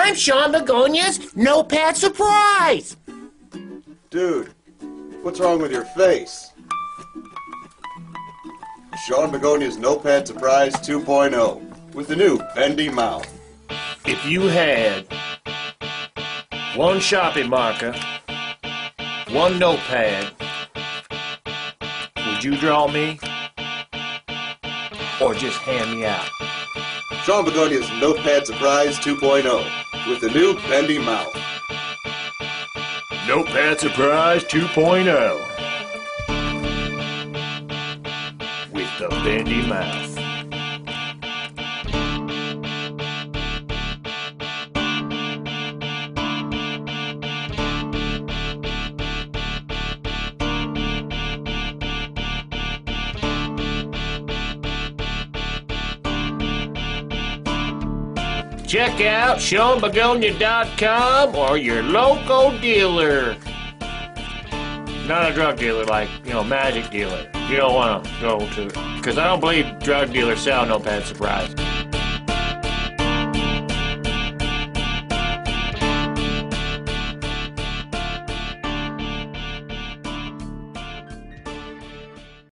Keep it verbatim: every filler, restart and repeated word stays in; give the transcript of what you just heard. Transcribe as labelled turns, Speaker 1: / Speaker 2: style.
Speaker 1: I'm Sean Begonia's Notepad Surprise!
Speaker 2: Dude, what's wrong with your face? Sean Begonia's Notepad Surprise two point oh with the new bendy mouth.
Speaker 1: If you had one Sharpie marker, one notepad, would you draw me? Or just hand me out?
Speaker 2: Sean Begonia's Notepad Surprise two point oh with the new bendy mouth.
Speaker 1: Notepad Surprise two point oh with the bendy mouth. Check out Sean Bogunia dot com or your local dealer. Not a drug dealer like, you know, magic dealer. You don't want to go to, because I don't believe drug dealers sell Notepad Surprise.